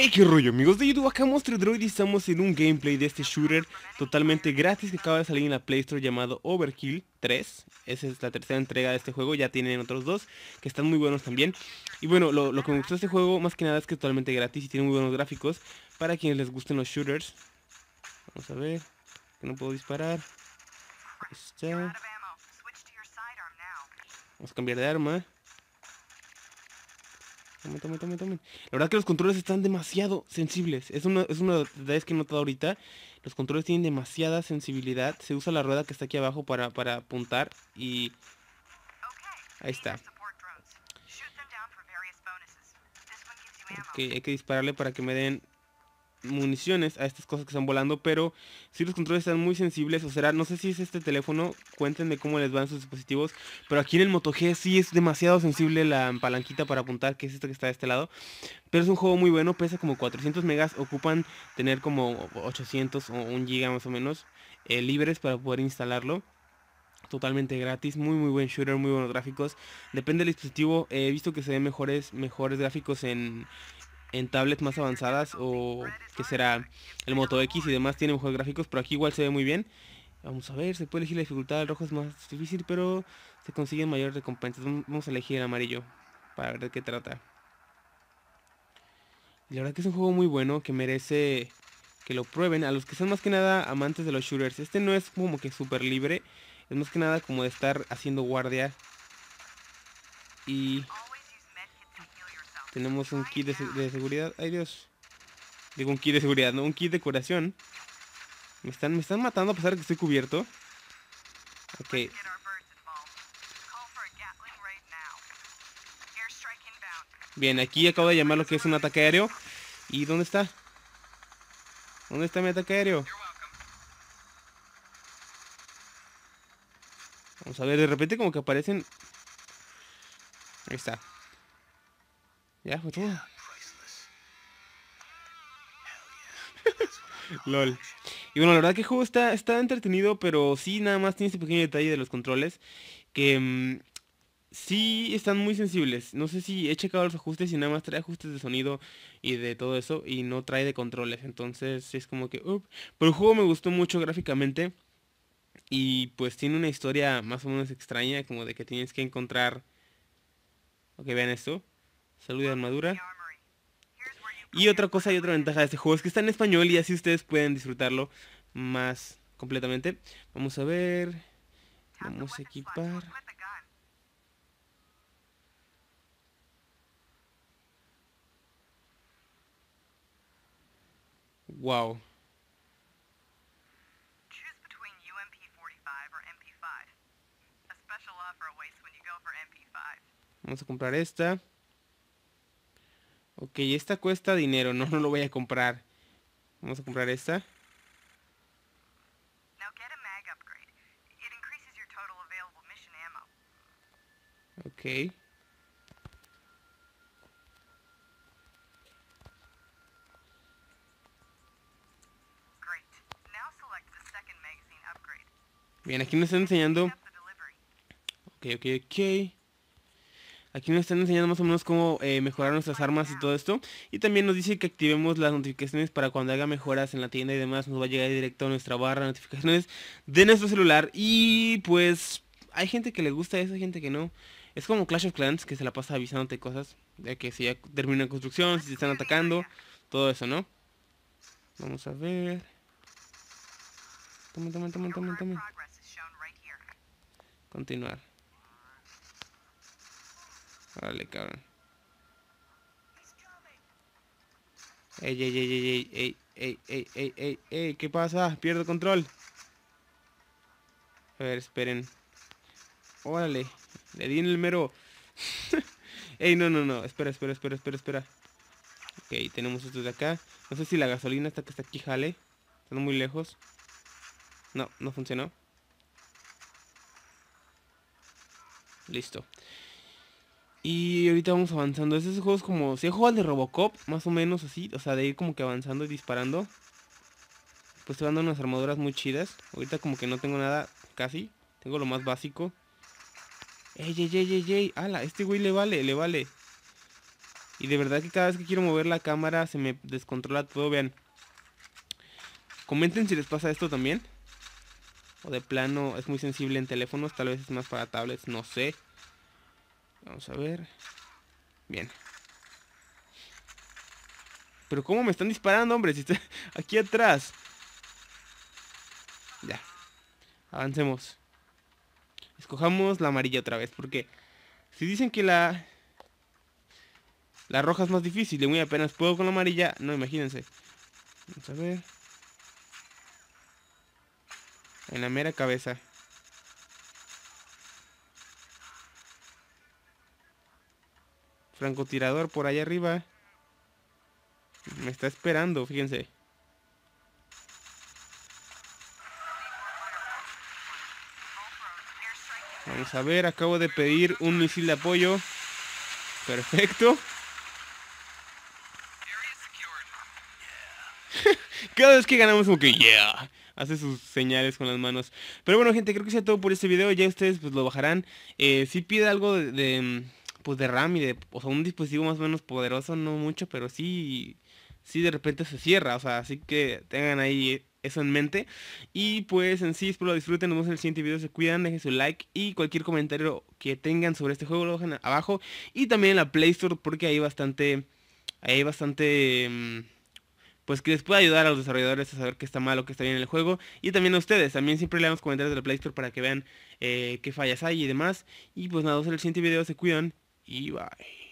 Hey, qué rollo, amigos de YouTube, acá Monster Droid y estamos en un gameplay de este shooter totalmente gratis que acaba de salir en la Play Store llamado Overkill 3. Esa es la tercera entrega de este juego, ya tienen otros dos que están muy buenos también. Y bueno, lo que me gustó de este juego más que nada es que es totalmente gratis y tiene muy buenos gráficos para quienes les gusten los shooters. Vamos a ver, que no puedo disparar. Ahí está. Vamos a cambiar de arma. Tomen. La verdad que los controles están demasiado sensibles. Es uno de los detalles que he notado ahorita. Los controles tienen demasiada sensibilidad. Se usa la rueda que está aquí abajo para apuntar. Y ahí está. Ok, hay que dispararle para que me den municiones a estas cosas que están volando, pero si los controles están muy sensibles, o será, no sé si es este teléfono, cuéntenme cómo les van sus dispositivos, pero aquí en el Moto G sí es demasiado sensible la palanquita para apuntar, que es esta que está de este lado, pero es un juego muy bueno, pesa como 400 megas, ocupan tener como 800 o 1 giga más o menos, libres para poder instalarlo. Totalmente gratis, muy buen shooter, muy buenos gráficos. Depende del dispositivo, he visto que se ven mejores gráficos en tablets más avanzadas o que será el Moto X y demás tiene mejores gráficos, pero aquí igual se ve muy bien. Vamos a ver, se puede elegir la dificultad, el rojo es más difícil, pero se consiguen mayores recompensas. Vamos a elegir el amarillo para ver de qué trata. Y la verdad que es un juego muy bueno que merece que lo prueben a los que son más que nada amantes de los shooters. Este no es como que súper libre, es más que nada como de estar haciendo guardia. Y tenemos un kit de seguridad. Ay Dios. Digo un kit de seguridad, no, un kit de curación. Me están matando a pesar de que estoy cubierto. Ok. Bien, aquí acabo de llamar lo que es un ataque aéreo. ¿Y dónde está? ¿Dónde está mi ataque aéreo? Vamos a ver, de repente como que aparecen. Ahí está. Ya, fue todo. LOL. Y bueno, la verdad que el juego está entretenido, pero sí nada más tiene ese pequeño detalle de los controles. Que sí están muy sensibles. No sé si he checado los ajustes y nada más trae ajustes de sonido y de todo eso y no trae de controles. Entonces sí es como que... Pero el juego me gustó mucho gráficamente y pues tiene una historia más o menos extraña, como de que tienes que encontrar... Ok, vean esto. Salud y armadura. Y otra cosa y otra ventaja de este juego es que está en español y así ustedes pueden disfrutarlo más completamente. Vamos a ver. Vamos a equipar. Wow. Vamos a comprar esta. Ok, esta cuesta dinero, no, no lo voy a comprar. Vamos a comprar esta. Ok. Bien, aquí nos están enseñando. Ok. Aquí nos están enseñando más o menos cómo mejorar nuestras armas y todo esto. Y también nos dice que activemos las notificaciones para cuando haga mejoras en la tienda y demás. Nos va a llegar directo a nuestra barra de notificaciones de nuestro celular. Y pues hay gente que le gusta eso, hay gente que no. Es como Clash of Clans, que se la pasa avisándote cosas. De que si ya termina una construcción, si se están atacando, todo eso, ¿no? Vamos a ver. Tomen. Continuar. Vale, cabrón. Ey, ¿qué pasa? Pierdo control. A ver, esperen. Órale, le di en el mero. Ey, no, espera. Ok, tenemos estos de acá. No sé si la gasolina hasta que está aquí jale. Están muy lejos. No, no funcionó. Listo. Y ahorita vamos avanzando. Esos juegos como... Si he jugado al de Robocop, más o menos así. O sea, de ir como que avanzando y disparando. Pues te van dando unas armaduras muy chidas. Ahorita como que no tengo nada, casi. Tengo lo más básico. Ey. Ala, este güey le vale. Y de verdad que cada vez que quiero mover la cámara se me descontrola todo, vean. Comenten si les pasa esto también. O de plano es muy sensible en teléfonos, tal vez es más para tablets, no sé. Vamos a ver. Bien. Pero ¿cómo me están disparando, hombre? Si está aquí atrás. Ya. Avancemos. Escojamos la amarilla otra vez, porque si dicen que la roja es más difícil y muy apenas puedo con la amarilla, no, imagínense. Vamos a ver. En la mera cabeza. Francotirador por allá arriba. Me está esperando, fíjense. Vamos a ver, acabo de pedir un misil de apoyo. Perfecto. Cada vez que ganamos como que yeah, hace sus señales con las manos. Pero bueno, gente, creo que sea todo por este video. Ya ustedes pues lo bajarán. Sí pide algo pues de RAM y de, o sea, un dispositivo más o menos poderoso, no mucho, pero sí de repente se cierra. O sea, así que tengan ahí eso en mente. Y pues en sí, espero lo disfruten. Nos vemos en el siguiente video. Se cuidan, dejen su like y cualquier comentario que tengan sobre este juego lo dejan abajo. Y también en la Play Store, porque hay bastante pues que les pueda ayudar a los desarrolladores a saber qué está mal o qué está bien en el juego. Y también a ustedes, también siempre leamos comentarios de la Play Store para que vean qué fallas hay y demás. Y pues nada, nos vemos en el siguiente video, se cuidan y bye.